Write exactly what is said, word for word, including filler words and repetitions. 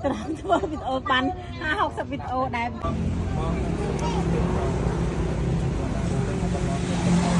ក្រំធ្វើវីដេអូបានห้าหกสิบវីដេអូដែរ